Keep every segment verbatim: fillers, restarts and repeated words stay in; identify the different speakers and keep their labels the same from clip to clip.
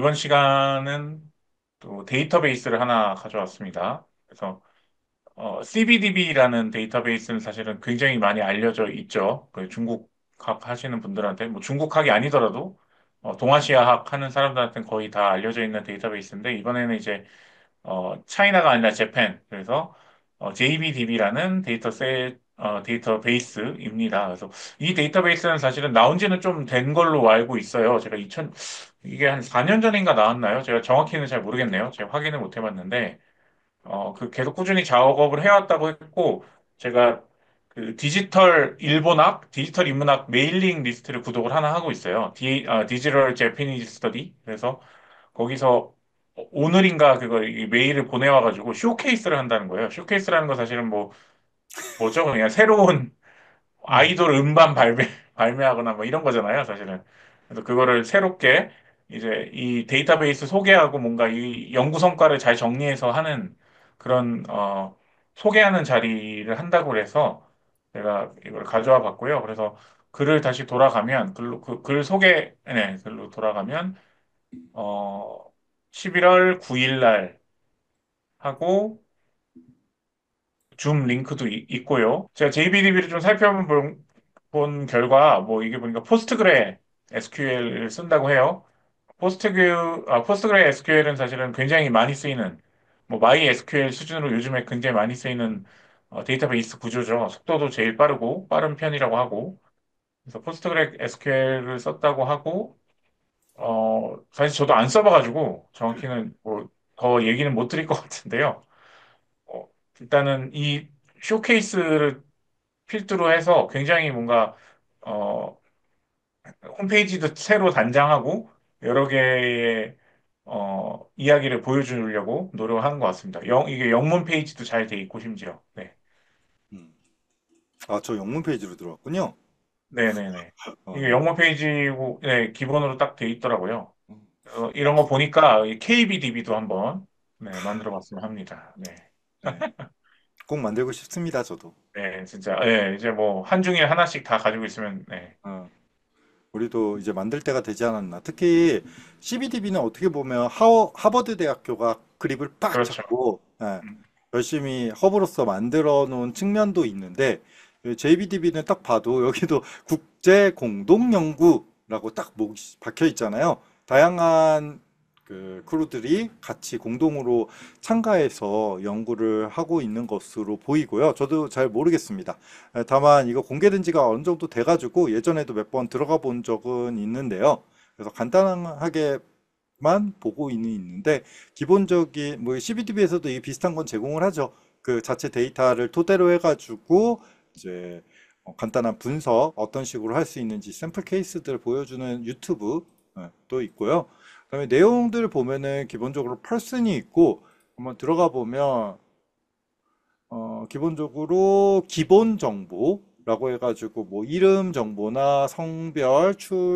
Speaker 1: 이번 시간은 또 데이터베이스를 하나 가져왔습니다. 그래서 어, 씨비디비라는 데이터베이스는 사실은 굉장히 많이 알려져 있죠. 그 중국학 하시는 분들한테, 뭐 중국학이 아니더라도 어, 동아시아학 하는 사람들한테는 거의 다 알려져 있는 데이터베이스인데, 이번에는 이제 어, 차이나가 아니라 재팬. 그래서 어, 제이비디비라는 데이터 셋, 어, 데이터베이스입니다. 그래서 이 데이터베이스는 사실은 나온 지는 좀 된 걸로 알고 있어요. 제가 이천, 이게 한 사 년 전인가 나왔나요? 제가 정확히는 잘 모르겠네요. 제가 확인을 못 해봤는데, 어, 그 계속 꾸준히 작업을 해왔다고 했고, 제가 그 디지털 일본학, 디지털 인문학 메일링 리스트를 구독을 하나 하고 있어요. 디, 아, 디지털 제피니즈 스터디. 그래서 거기서 오늘인가 그거 이 메일을 보내와가지고 쇼케이스를 한다는 거예요. 쇼케이스라는 거 사실은 뭐 뭐죠? 그냥 새로운
Speaker 2: 음,
Speaker 1: 아이돌 음반 발매 발매하거나 뭐 이런 거잖아요, 사실은. 그래서 그거를 새롭게 이제 이 데이터베이스 소개하고 뭔가 이 연구 성과를 잘 정리해서 하는 그런 어 소개하는 자리를 한다고 그래서 제가 이걸 가져와 봤고요. 그래서 글을 다시 돌아가면 글로 그, 글 소개 네, 글로 돌아가면 어 십일월 구 일 날 하고 줌 링크도 이- 있고요. 제가 제이비디비를 좀 살펴본 본, 본 결과 뭐 이게 보니까 포스트그레 에스큐엘을 쓴다고 해요. 포스트그 아, 포스트그레 에스큐엘은 사실은 굉장히 많이 쓰이는 뭐 마이 에스큐엘 수준으로 요즘에 굉장히 많이 쓰이는 어, 데이터베이스 구조죠. 속도도 제일 빠르고 빠른 편이라고 하고 그래서 포스트그레 에스큐엘을 썼다고 하고 어 사실 저도 안 써봐가지고 정확히는 뭐 더 얘기는 못 드릴 것 같은데요. 어, 일단은 이 쇼케이스를 필두로 해서 굉장히 뭔가 어, 홈페이지도 새로 단장하고 여러 개의 어, 이야기를 보여주려고 노력하는 것 같습니다. 영, 이게 영문 페이지도 잘 돼 있고 심지어. 네.
Speaker 2: 음. 아, 저 영문 페이지로 들어왔군요.
Speaker 1: 네네네.
Speaker 2: 어,
Speaker 1: 이게
Speaker 2: 네.
Speaker 1: 영문 페이지고 네, 기본으로 딱 돼 있더라고요.
Speaker 2: 음.
Speaker 1: 그래서 이런 거 보니까 케이비디비도 한번 네, 만들어 봤으면 합니다. 네.
Speaker 2: 네. 꼭 만들고 싶습니다, 저도.
Speaker 1: 네, 진짜. 네, 이제 뭐 한중에 하나씩 다 가지고 있으면 네.
Speaker 2: 어, 우리도 이제 만들 때가 되지 않았나. 특히 씨비디비는 어떻게 보면 하, 하버드 대학교가 그립을 빡
Speaker 1: 그렇죠.
Speaker 2: 잡고 예,
Speaker 1: 음,
Speaker 2: 열심히 허브로서 만들어 놓은 측면도 있는데 제이비디비는 딱 봐도 여기도 국제 공동 연구라고 딱 목 박혀 있잖아요. 다양한 그 크루들이 같이 공동으로 참가해서 연구를 하고 있는 것으로 보이고요. 저도 잘 모르겠습니다. 에, 다만 이거 공개된 지가 어느 정도 돼가지고 예전에도 몇 번 들어가 본 적은 있는데요. 그래서 간단하게만 보고 있는 있는데 기본적인 뭐 씨비디비에서도 이 비슷한 건 제공을 하죠. 그 자체 데이터를 토대로 해가지고 이제 어, 간단한 분석 어떤 식으로 할 수 있는지 샘플 케이스들 보여주는 유튜브 예, 또 있고요. 그다음에 내용들 보면은 기본적으로 펄슨이 있고 한번 들어가 보면 어, 기본적으로 기본 정보라고 해가지고 뭐 이름 정보나 성별,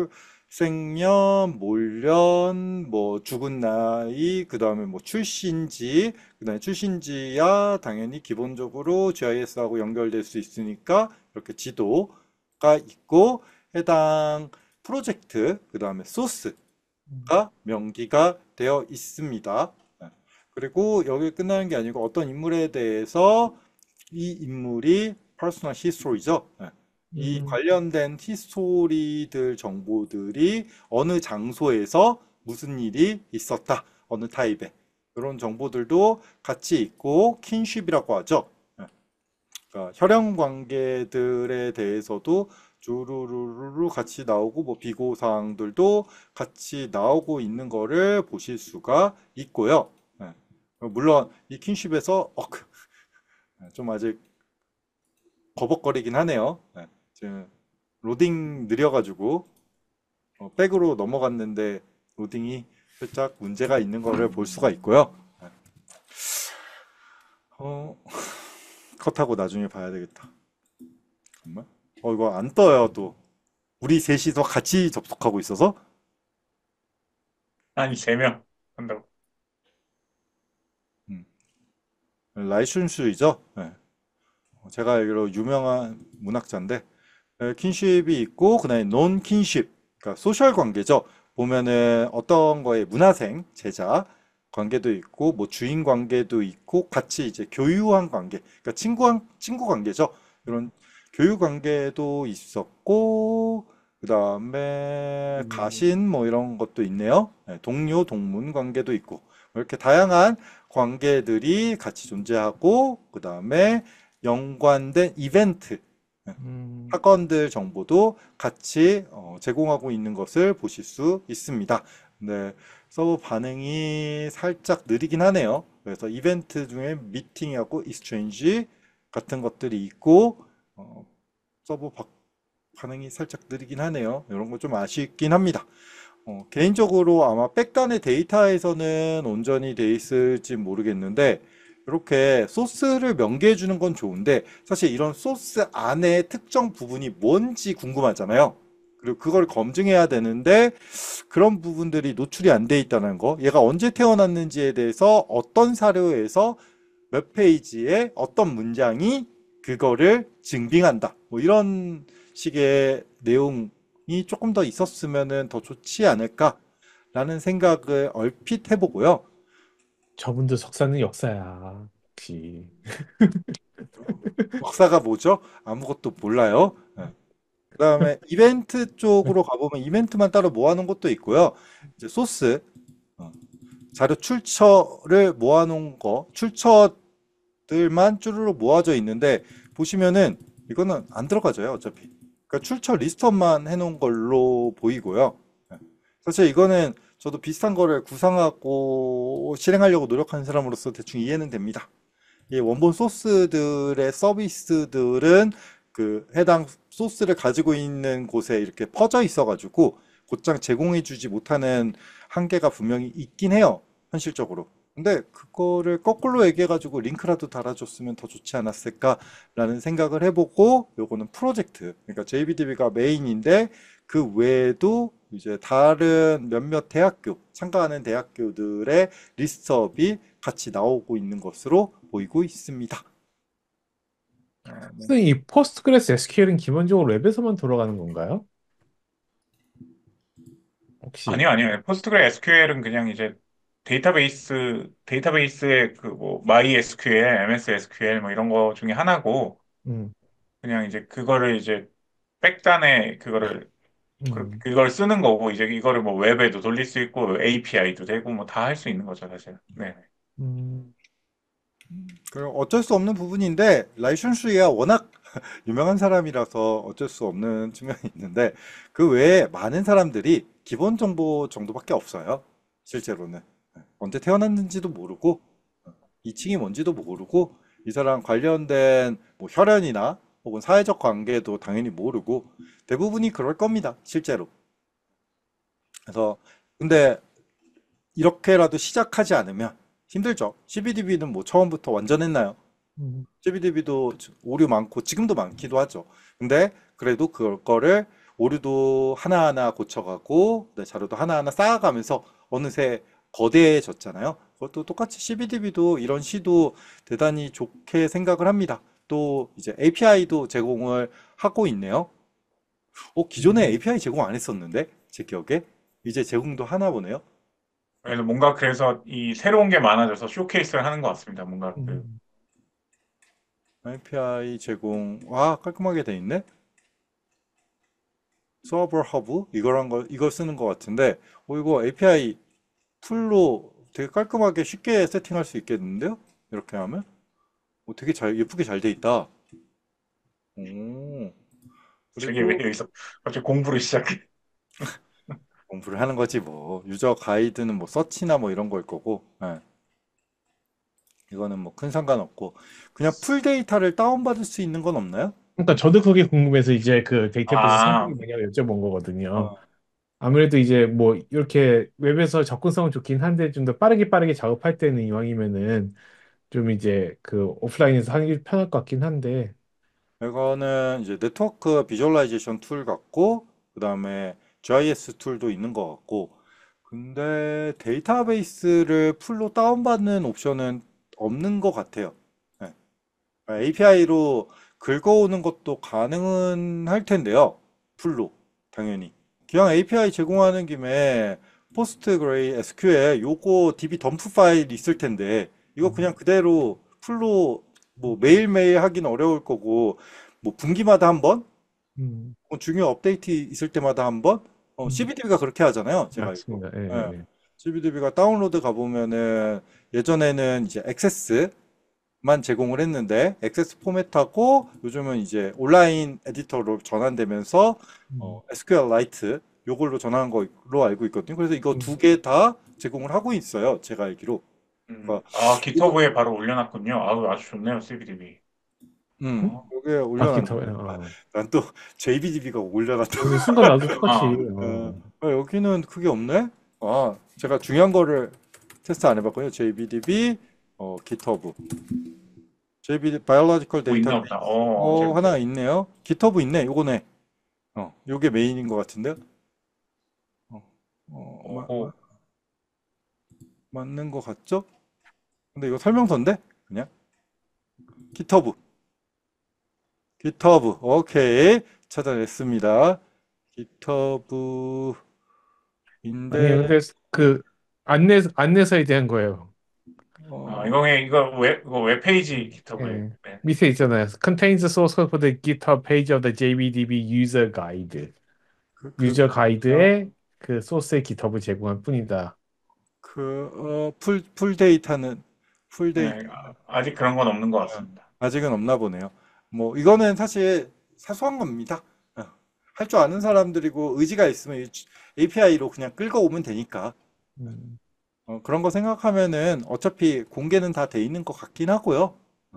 Speaker 2: 출생년, 몰년, 뭐 죽은 나이, 그 다음에 뭐 출신지, 그 다음에 출신지야 당연히 기본적으로 지아이에스하고 연결될 수 있으니까 이렇게 지도가 있고 해당 프로젝트, 그 다음에 소스가 명기가 되어 있습니다. 네. 그리고 여기 끝나는 게 아니고 어떤 인물에 대해서 이 인물이 퍼스널 히스토리죠. 네. 이
Speaker 1: 음,
Speaker 2: 관련된 히스토리들 정보들이 어느 장소에서 무슨 일이 있었다. 어느 타입의 이런 정보들도 같이 있고 킨십이라고 하죠. 네. 그러니까 혈연 관계들에 대해서도 주루루루루 같이 나오고 뭐 비고 사항들도 같이 나오고 있는 거를 보실 수가 있고요. 네. 물론 이 킨십에서 어, 그, 좀 아직 버벅거리긴 하네요. 네. 지금 로딩 느려가지고 어, 백으로 넘어갔는데 로딩이 살짝 문제가 있는 거를 볼 수가 있고요. 네. 어, 컷하고 나중에 봐야 되겠다. 잠깐만. 어, 이거 안 떠요, 또. 우리 셋이서 같이 접속하고 있어서
Speaker 1: 한 세 명 한다고.
Speaker 2: 음. 라이슌슈이죠. 네. 제가 알기로 유명한 문학자인데 에, 킨십이 있고 그다음에 논 킨십 그러니까 소셜 관계죠. 보면은 어떤 거에 문화생, 제자 관계도 있고, 뭐 주인 관계도 있고, 같이 이제 교유한 관계, 그러니까 친구, 친구 관계죠. 이런 교유 관계도 있었고, 그 다음에
Speaker 1: 음,
Speaker 2: 가신 뭐 이런 것도 있네요. 네, 동료, 동문 관계도 있고, 이렇게 다양한 관계들이 같이 존재하고, 그 다음에 연관된 이벤트, 네,
Speaker 1: 음,
Speaker 2: 사건들 정보도 같이 어, 제공하고 있는 것을 보실 수 있습니다. 네, 서버 반응이 살짝 느리긴 하네요. 그래서 이벤트 중에 미팅하고 익스체인지 같은 것들이 있고 어, 서버 바- 반응이 살짝 느리긴 하네요. 이런 거 좀 아쉽긴 합니다. 어, 개인적으로 아마 백단의 데이터에서는 온전히 돼 있을지 모르겠는데 이렇게 소스를 명기해 주는 건 좋은데 사실 이런 소스 안에 특정 부분이 뭔지 궁금하잖아요. 그리고 그걸 검증해야 되는데 그런 부분들이 노출이 안 돼 있다는 거, 얘가 언제 태어났는지에 대해서 어떤 사료에서 몇 페이지에 어떤 문장이 그거를 증빙한다. 뭐 이런 식의 내용이 조금 더 있었으면 더 좋지 않을까라는 생각을 얼핏 해보고요.
Speaker 1: 저분도 석사는 역사야. 역시.
Speaker 2: 역사가 뭐죠? 아무것도 몰라요. 네. 그다음에 이벤트 쪽으로 가보면 이벤트만 따로 모아놓은 것도 있고요. 이제 소스, 어, 자료 출처를 모아놓은 거, 출처들만 쭈루룩 모아져 있는데 보시면은 이거는 안 들어가져요, 어차피. 그러니까 출처 리스트업만 해놓은 걸로 보이고요. 네. 사실 이거는 저도 비슷한 거를 구상하고 실행하려고 노력하는 사람으로서 대충 이해는 됩니다. 이 원본 소스들의 서비스들은 그 해당 소스를 가지고 있는 곳에 이렇게 퍼져 있어가지고 곧장 제공해주지 못하는 한계가 분명히 있긴 해요. 현실적으로. 근데 그거를 거꾸로 얘기해가지고 링크라도 달아줬으면 더 좋지 않았을까라는 생각을 해보고 요거는 프로젝트. 그러니까 제이비디비가 메인인데 그 외에도 이제 다른 몇몇 대학교, 참가하는 대학교들의 리스트업이 같이 나오고 있는 것으로 보이고 있습니다. 아, 네.
Speaker 1: 선생님, 이 포스트그레스 에스큐엘은 기본적으로 웹에서만 돌아가는 건가요? 혹시? 아니요, 아니요. 포스트그레 에스큐엘은 그냥 이제 데이터베이스, 데이터베이스의 그 뭐, 마이에스큐엘, 엠에스 에스큐엘 뭐 이런 거 중에 하나고,
Speaker 2: 음.
Speaker 1: 그냥 이제 그거를 이제 백단에 그거를, 그,
Speaker 2: 음.
Speaker 1: 그걸 쓰는 거고, 이제 이거를 뭐 웹에도 돌릴 수 있고, 에이피아이도 되고, 뭐 다 할 수 있는 거죠, 사실. 네.
Speaker 2: 음. 그 어쩔 수 없는 부분인데 라이슌슈이가 워낙 유명한 사람이라서 어쩔 수 없는 측면이 있는데 그 외에 많은 사람들이 기본 정보 정도밖에 없어요. 실제로는 언제 태어났는지도 모르고 이층이 뭔지도 모르고 이 사람 관련된 뭐 혈연이나 혹은 사회적 관계도 당연히 모르고 대부분이 그럴 겁니다. 실제로. 그래서 근데 이렇게라도 시작하지 않으면 힘들죠. 씨비디비는 뭐 처음부터 완전했나요?
Speaker 1: 음.
Speaker 2: 씨비디비도 오류 많고 지금도 많기도 하죠. 근데 그래도 그거를 오류도 하나하나 고쳐가고 네, 자료도 하나하나 쌓아가면서 어느새 거대해졌잖아요. 그것도 똑같이 씨비디비도 이런 시도 대단히 좋게 생각을 합니다. 또 이제 에이피아이도 제공을 하고 있네요. 어, 기존에
Speaker 1: 음.
Speaker 2: 에이피아이 제공 안 했었는데 제 기억에 이제 제공도 하나 보네요.
Speaker 1: 그래서 뭔가 그래서 이 새로운 게 많아져서 쇼케이스를 하는 것 같습니다. 뭔가 그,
Speaker 2: 음. 에이피아이 제공, 와, 깔끔하게 돼 있네? 서버 허브? 이거란 거, 이거 쓰는 것 같은데, 어, 이거 에이피아이 풀로 되게 깔끔하게 쉽게 세팅할 수 있겠는데요? 이렇게 하면? 어, 되게 잘, 예쁘게 잘 돼 있다. 오,
Speaker 1: 저게 왜
Speaker 2: 그리고
Speaker 1: 여기서 갑자기 공부를 시작해.
Speaker 2: 공부를 하는 거지, 뭐. 유저 가이드는 뭐, 서치나 뭐 이런 걸 거고, 예. 이거는 뭐 큰 상관없고, 그냥 풀 데이터를 다운받을 수 있는 건 없나요?
Speaker 1: 그러니까 저도 그게 궁금해서 이제 그 데이터베이스
Speaker 2: 아,
Speaker 1: 성능이 뭐냐고 여쭤본 거거든요.
Speaker 2: 어,
Speaker 1: 아무래도 이제 뭐 이렇게 웹에서 접근성은 좋긴 한데 좀 더 빠르게 빠르게 작업할 때는 이왕이면은 좀 이제 그 오프라인에서 하는 게 편할 것 같긴 한데.
Speaker 2: 이거는 이제 네트워크 비주얼라이제이션 툴 같고, 그 다음에 지아이에스 툴도 있는 것 같고, 근데 데이터베이스를 풀로 다운받는 옵션은 없는 것 같아요. 에이피아이로 긁어오는 것도 가능은 할 텐데요. 풀로, 당연히. 기왕 에이피아이 제공하는 김에 포스트그레이 에스큐엘 요거 디비 덤프 파일 있을 텐데 이거
Speaker 3: 음,
Speaker 2: 그냥 그대로 풀로 뭐 매일매일 하긴 어려울 거고 뭐 분기마다 한 번,
Speaker 3: 음,
Speaker 2: 뭐 중요 업데이트 있을 때마다 한 번, 어,
Speaker 3: 음,
Speaker 2: 씨비디비가 그렇게 하잖아요. 제가 알기로.
Speaker 3: 맞습니다. 예, 예,
Speaker 2: 예.
Speaker 3: 예.
Speaker 2: 씨비디비가 다운로드 가보면은 예전에는 이제 액세스만 제공을 했는데 액세스 포맷하고 요즘은 이제 온라인 에디터로 전환되면서
Speaker 3: 음,
Speaker 2: 어, 에스큐엘라이트 요걸로 전환한 걸로 알고 있거든요. 그래서 이거
Speaker 3: 음.
Speaker 2: 두 개 다 제공을 하고 있어요. 제가 알기로.
Speaker 1: 음.
Speaker 2: 그러니까
Speaker 1: 아,
Speaker 2: 이거
Speaker 1: 깃허브에 바로 올려놨군요. 아우, 아주 좋네요, 씨비디비.
Speaker 2: 음,
Speaker 1: 어.
Speaker 2: 여기에
Speaker 3: 아,
Speaker 2: 올려놨는데
Speaker 3: 기타, 어.
Speaker 2: 난 또 제이비디비가 올려놨다.
Speaker 3: 여기 순간 나도 똑같이,
Speaker 1: 아,
Speaker 2: 어,
Speaker 3: 어.
Speaker 2: 어, 여기는 그게 없네? 아, 제가 중요한 거를 테스트 안 해봤고요. 제이비디비, 어, GitHub. 제이비디, Biological
Speaker 1: 뭐 있나
Speaker 2: Database.
Speaker 1: 보다. 어,
Speaker 2: 어,
Speaker 1: 재밌다.
Speaker 2: 하나 있네요. GitHub 있네. 요거네. 어, 요게 메인인 것 같은데요? 어, 어, 마- 마-
Speaker 1: 오,
Speaker 2: 맞는 것 같죠? 근데 이거 설명서인데? 그냥? GitHub. GitHub. 오케이. 찾아냈습니다. GitHub인데,
Speaker 3: 아니에요. 근데 그 안내, 안내서에 대한 거예요.
Speaker 1: 아,
Speaker 2: 어,
Speaker 1: 이거, 이거 웹, 이거 웹페이지 깃허브에.
Speaker 3: 예.
Speaker 1: 네.
Speaker 3: 밑에 있잖아요. Contains the source code for the GitHub page of the 제이비디비 user guide.
Speaker 2: 그, 그,
Speaker 3: 유저 가이드에 그 소스의 GitHub을 제공할 뿐이다.
Speaker 2: 그, 어, 풀, 풀 데이터는, 풀 데이터,
Speaker 1: 네, 아, 아직 그런 건 없는 것
Speaker 2: 어,
Speaker 1: 같습니다.
Speaker 2: 아직은 없나 보네요. 뭐, 이거는 사실 사소한 겁니다. 할 줄 아는 사람들이고, 의지가 있으면 에이피아이로 그냥 끌고 오면 되니까.
Speaker 3: 음.
Speaker 2: 어, 그런 거 생각하면은 어차피 공개는 다 돼 있는 것 같긴 하고요.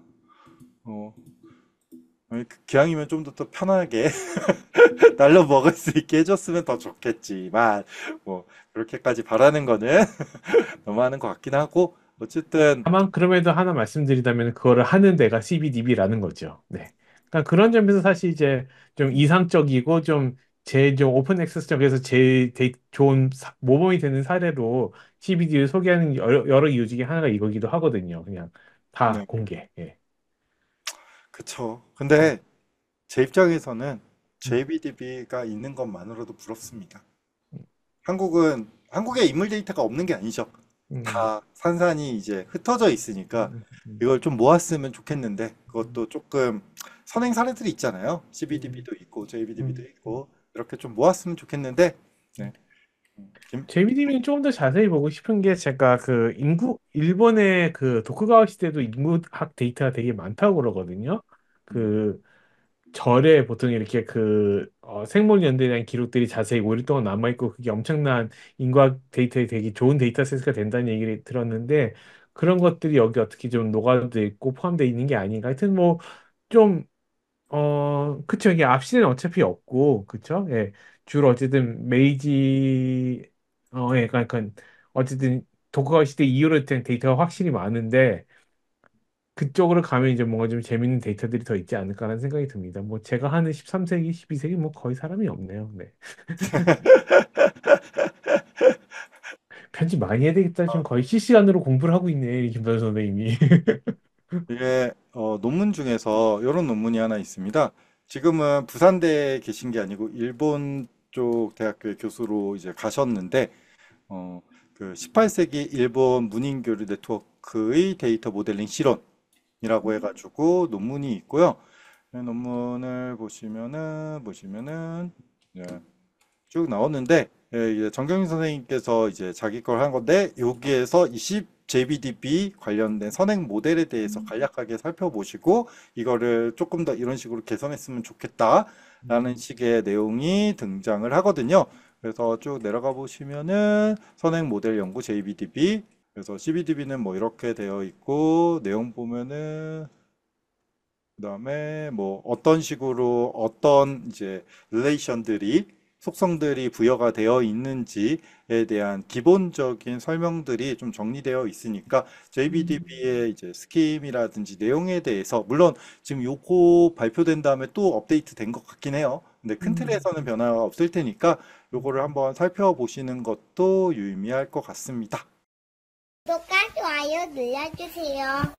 Speaker 2: 어, 어, 기왕이면 좀 더 또 편하게 날로 먹을 수 있게 해줬으면 더 좋겠지만, 뭐, 그렇게까지 바라는 거는 너무하는 것 같긴 하고, 어쨌든,
Speaker 3: 다만 그럼에도 하나 말씀드리자면 그거를 하는 데가 씨비디비라는 거죠. 네. 그러니까 그런 점에서 사실 이제 좀 이상적이고 좀 제 좀 오픈 액세스 쪽에서 제일 데- 좋은 사- 모범이 되는 사례로 씨비디를 소개하는 여러, 여러 이유 중에 하나가 이거기도 하거든요. 그냥 다
Speaker 2: 네,
Speaker 3: 공개. 예.
Speaker 2: 그쵸. 근데 제 입장에서는
Speaker 3: 음,
Speaker 2: 제이비디비가 있는 것만으로도 부럽습니다. 한국은, 한국에 인물 데이터가 없는 게 아니죠.
Speaker 3: 음,
Speaker 2: 다 산산이 이제 흩어져 있으니까
Speaker 3: 음, 음,
Speaker 2: 이걸 좀 모았으면 좋겠는데
Speaker 3: 음,
Speaker 2: 그것도 조금 선행 사례들이 있잖아요.
Speaker 3: 음,
Speaker 2: 씨비디비도 있고 제이비디비도
Speaker 3: 음, 음.
Speaker 2: 있고 이렇게 좀 모았으면 좋겠는데 네. 음, 김,
Speaker 3: 제이비디비는 조금 더 자세히 보고 싶은 게 제가 그 인구 일본의 그 도쿠가와 시대도 인구학 데이터가 되게 많다고 그러거든요.
Speaker 2: 음,
Speaker 3: 그 절에 보통 이렇게 그 어, 생물 연대에 대한 기록들이 자세히 오랫동안 남아있고 그게 엄청난 인구학 데이터에 되게 좋은 데이터셋이 된다는 얘기를 들었는데 그런 것들이 여기 어떻게 좀 녹아져 있고 포함되어 있는 게 아닌가. 하여튼 뭐 좀 어 그쵸 이게 앞시는 어차피 없고 그쵸 예 주로 어쨌든 메이지 어 예 그러니까 어쨌든 도쿠가와 시대 이후로 된 데이터가 확실히 많은데 그쪽으로 가면 이제 뭔가 좀 재밌는 데이터들이 더 있지 않을까라는 생각이 듭니다. 뭐 제가 하는 십삼 세기, 십이 세기 뭐 거의 사람이 없네요. 네. 편집 많이 해야 되겠다. 지금 거의 실시간으로 공부를 하고 있네. 김도현 선생님이.
Speaker 2: 이게 어, 논문 중에서 이런 논문이 하나 있습니다. 지금은 부산대에 계신 게 아니고 일본 쪽 대학교의 교수로 이제 가셨는데 어, 그 십팔 세기 일본 문인교류 네트워크의 데이터 모델링 실론이라고 해가지고 논문이 있고요. 이 논문을 보시면은 보시면은 예, 쭉 나오는데 예, 이제 정경민 선생님께서 이제 자기 걸 한 건데 여기에서 이십 제이비디비 관련된 선행 모델에 대해서 간략하게 살펴보시고 이거를 조금 더 이런 식으로 개선했으면 좋겠다라는 식의 내용이 등장을 하거든요. 그래서 쭉 내려가 보시면은 선행 모델 연구 제이비디비 그래서 씨비디비는 뭐 이렇게 되어 있고 내용 보면은 그다음에 뭐 어떤 식으로 어떤 이제 릴레이션들이 속성들이 부여가 되어 있는지에 대한 기본적인 설명들이 좀 정리되어 있으니까 제이비디비의 이제 스킴이라든지 내용에 대해서 물론 지금 요거 발표된 다음에 또 업데이트 된 것 같긴 해요. 근데 큰 틀에서는 변화가 없을 테니까 요거를 한번 살펴보시는 것도 유의미할 것 같습니다.
Speaker 4: 구독과 좋아요 눌러주세요.